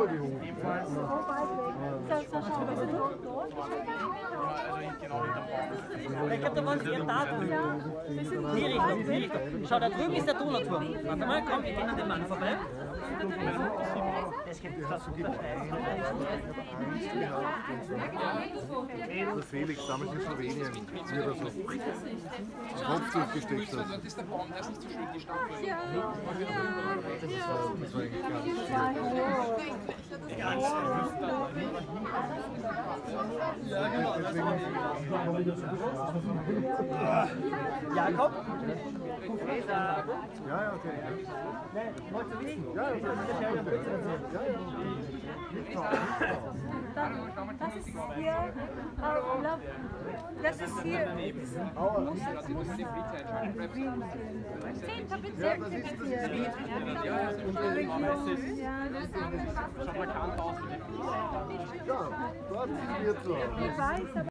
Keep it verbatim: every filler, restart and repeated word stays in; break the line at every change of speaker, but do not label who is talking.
rübergehoben.
Ebenfalls. So weit weg. So, so, schau, wir sind dort.
Ich glaube, da waren sie eher da drüben. Die Richtung, die Richtung. Schau, da drüben ist der Donauturm. Warte mal, komm, wir gehen an den Mann vorbei. Das gibt es so gut.
Der Felix, damals in Slowenien, wie er so das Kopf durchgesteckt hat.
Das ist der Baum, der ist nicht so schön gestanden.
Ja,
Das war, das war eigentlich
ja.
Ja, genau. Jakob?
Ja, ja, okay.
Nein, wolltest du wissen?
Ja, ja, okay.
Das ist hier, das ist hier. Zehn Bezirke gibt es hier.
Ja, dort sind wir zu Hause.
Ich weiß, aber